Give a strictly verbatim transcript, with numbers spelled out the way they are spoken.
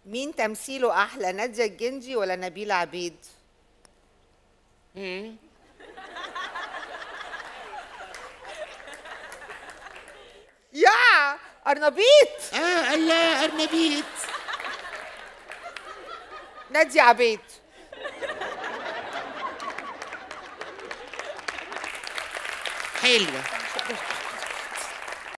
مين تمثيله احلى، نادية الجندي ولا نبيلة عبيد؟ مم. يا ارنبيط. اه الله ارنبيط. نادية عبيد. حلوة.